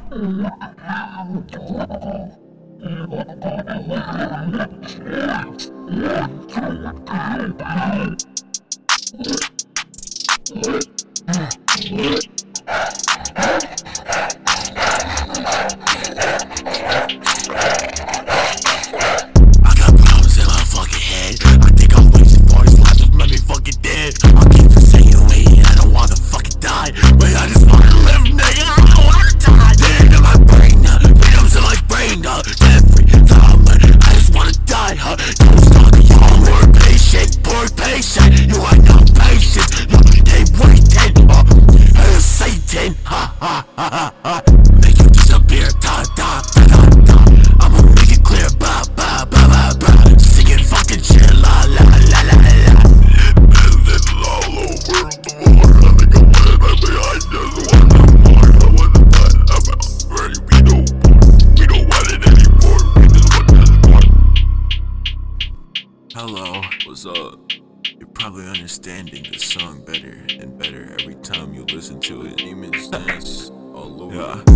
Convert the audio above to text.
Make you disappear, da da da da da. I'ma make it clear, ba ba ba ba ba. Singing fucking shit, la la la la la. And it's all over the world. I think I want it right behind this one. I want it right about. Ready, we don't want it anymore. We just want this one. Hello, what's up? You're probably understanding the song better and better every time you listen to it. Demons dance all over. Yeah.